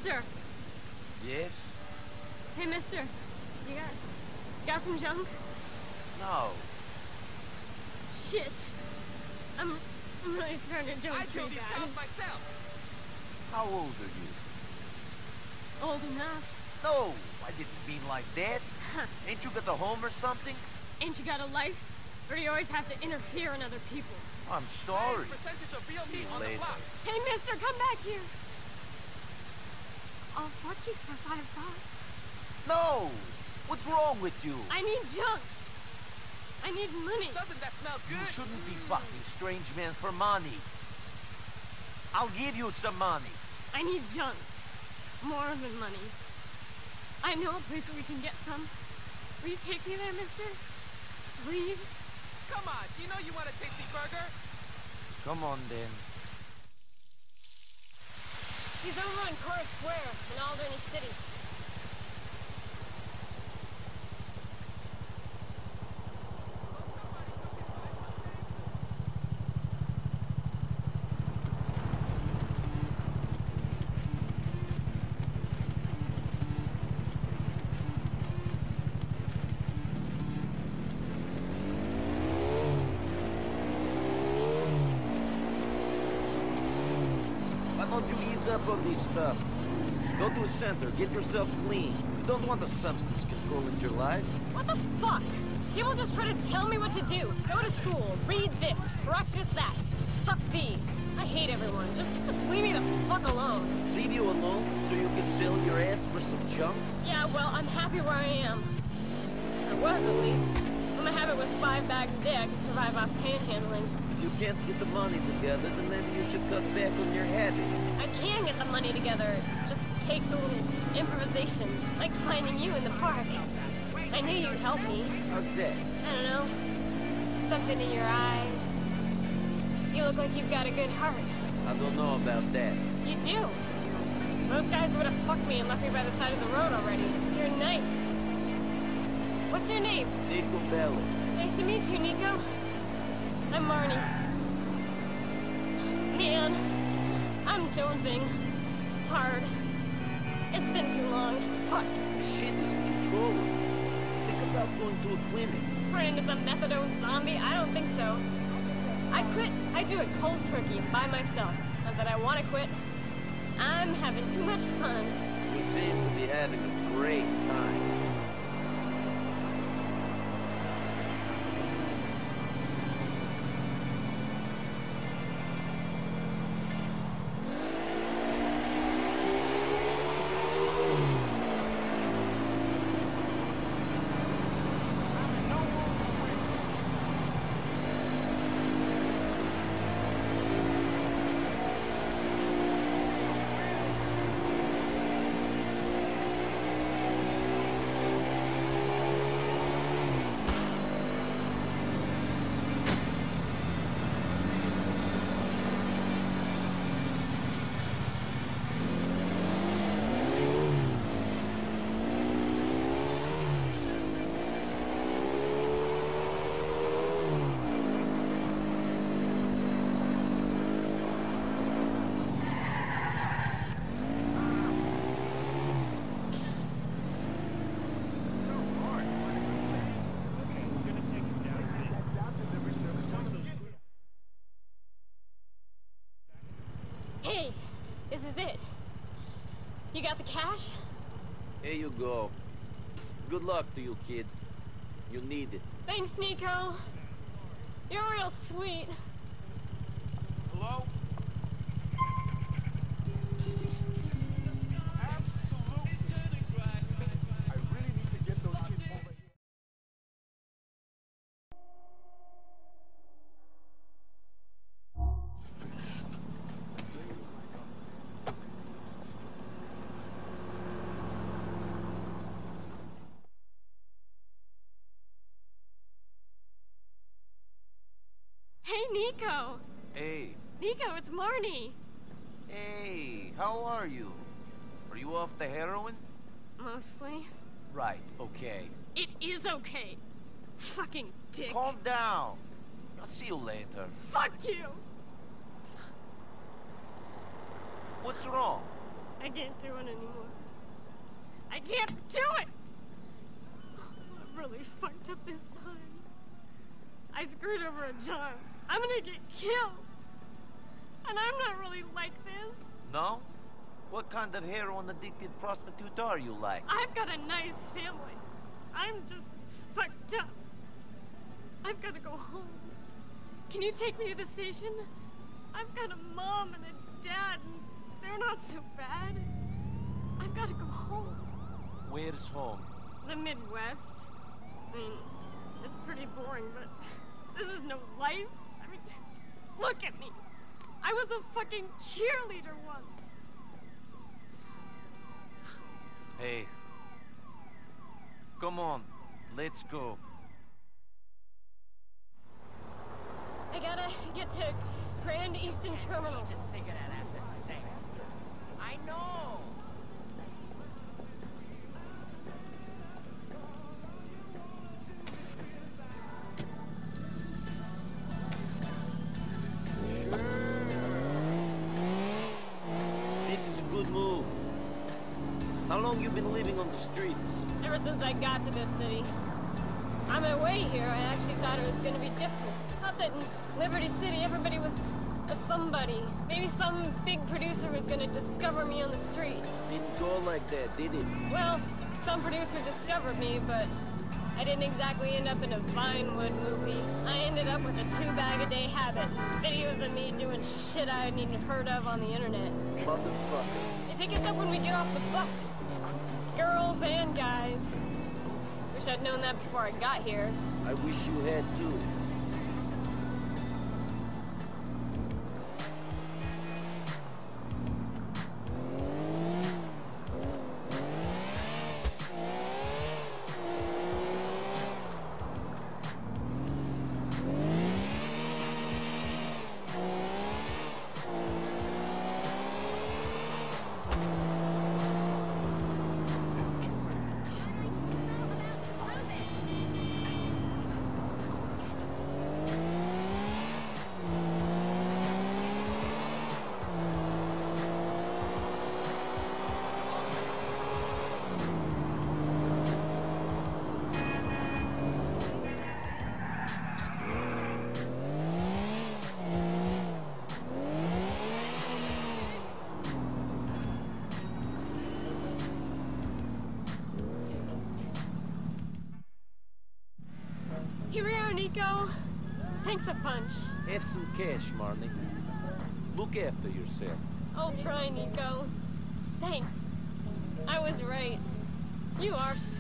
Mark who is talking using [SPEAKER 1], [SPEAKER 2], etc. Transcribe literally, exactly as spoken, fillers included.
[SPEAKER 1] Mister!
[SPEAKER 2] Yes?
[SPEAKER 1] Hey, mister. You got... got some junk?
[SPEAKER 2] No.
[SPEAKER 1] Shit. I'm... I'm really starting to jones
[SPEAKER 3] I killed
[SPEAKER 1] pretty
[SPEAKER 3] these
[SPEAKER 1] bad.
[SPEAKER 3] cows myself.
[SPEAKER 2] How old are you?
[SPEAKER 1] Old enough.
[SPEAKER 2] No, I didn't mean like that. Ain't you got a home or something?
[SPEAKER 1] Ain't you got a life? Or do you always have to interfere in other people's?
[SPEAKER 2] I'm sorry.
[SPEAKER 3] Highest percentage of real
[SPEAKER 2] See
[SPEAKER 3] meat
[SPEAKER 2] you
[SPEAKER 3] on the
[SPEAKER 2] later.
[SPEAKER 3] block.
[SPEAKER 1] Hey, mister, come back here! I'll fuck you for five bucks.
[SPEAKER 2] No! What's wrong with you?
[SPEAKER 1] I need junk! I need money!
[SPEAKER 3] Doesn't that smell good?
[SPEAKER 2] You shouldn't be fucking strange men for money. I'll give you some money.
[SPEAKER 1] I need junk. More than money. I know a place where we can get some. Will you take me there, mister? Please?
[SPEAKER 3] Come on, you know you want a tasty burger?
[SPEAKER 2] Come on, then.
[SPEAKER 1] He's over on Cora Square in Alderney City.
[SPEAKER 2] Why don't you ease up on this stuff? Go to a center, get yourself clean. You don't want the substance controlling your life.
[SPEAKER 1] What the fuck? People just try to tell me what to do. Go to school, read this, practice that. Fuck these. I hate everyone. Just, just leave me the fuck alone.
[SPEAKER 2] Leave you alone so you can sell your ass for some junk?
[SPEAKER 1] Yeah, well, I'm happy where I am. I was, at least. When my habit was five bags a day, I could survive off panhandling.
[SPEAKER 2] If you can't get the money together, then maybe you should cut back on your habits.
[SPEAKER 1] I can get the money together. It just takes a little improvisation, like finding you in the park. I knew you'd help me.
[SPEAKER 2] How's that?
[SPEAKER 1] I don't know. Something in your eyes. You look like you've got a good heart.
[SPEAKER 2] I don't know about that.
[SPEAKER 1] You do. Most guys would have fucked me and left me by the side of the road already. You're nice. What's your name?
[SPEAKER 2] Nico Bello.
[SPEAKER 1] Nice to meet you, Nico. I'm Marnie. Man, I'm jonesing. Hard. It's been too long. Fuck.
[SPEAKER 2] This shit is controlling. Think about going to a clinic.
[SPEAKER 1] Turn into some methadone zombie? I don't think so. I quit. I do it cold turkey by myself. Not that I want to quit. I'm having too much fun.
[SPEAKER 2] You seem to be having a great time.
[SPEAKER 1] Hey, this is it. You got the cash?
[SPEAKER 2] Here you go. Good luck to you, kid. You need it.
[SPEAKER 1] Thanks, Nico. You're real sweet.
[SPEAKER 3] Hello?
[SPEAKER 4] I really need to get those kids over here.
[SPEAKER 1] Hey, Nico.
[SPEAKER 2] Hey.
[SPEAKER 1] Nico, it's Marnie.
[SPEAKER 2] Hey, how are you? Are you off the heroin?
[SPEAKER 1] Mostly.
[SPEAKER 2] Right, okay.
[SPEAKER 1] It is okay. Fucking dick.
[SPEAKER 2] Calm down. I'll see you later.
[SPEAKER 1] Fuck you!
[SPEAKER 2] What's wrong?
[SPEAKER 1] I can't do it anymore. I can't do it! I've really fucked up this time. I screwed over a job. I'm gonna get killed. And I'm not really like this.
[SPEAKER 2] No? What kind of heroin-addicted prostitute are you like?
[SPEAKER 1] I've got a nice family. I'm just fucked up. I've gotta go home. Can you take me to the station? I've got a mom and a dad, and they're not so bad. I've gotta go home.
[SPEAKER 2] Where's home?
[SPEAKER 1] The Midwest. I mean, it's pretty boring, but this is no life. I mean, look at me. I was a fucking cheerleader once.
[SPEAKER 2] Hey. Come on, let's go.
[SPEAKER 1] I gotta get to Grand Eastern Terminal.
[SPEAKER 3] Figure that out the same. I know.
[SPEAKER 2] This is a good move. How long you been living on the streets?
[SPEAKER 1] Ever since I got to this city. On my way here, I actually thought it was gonna be different. Thought that in Liberty City, everybody was a somebody. Maybe some big producer was gonna discover me on the street.
[SPEAKER 2] Didn't go like that, did it?
[SPEAKER 1] Well, some producer discovered me, but I didn't exactly end up in a Vinewood movie. I ended up with a two-bag-a-day habit. Videos of me doing shit I hadn't even heard of on the internet.
[SPEAKER 2] Motherfucker.
[SPEAKER 1] They pick us up when we get off the bus. Girls and guys. Wish I'd known that before I got here.
[SPEAKER 2] I wish you had too.
[SPEAKER 1] Here we are, Nico. Thanks a bunch.
[SPEAKER 2] Have some cash, Marnie. Look after yourself.
[SPEAKER 1] I'll try, Nico. Thanks. I was right. You are so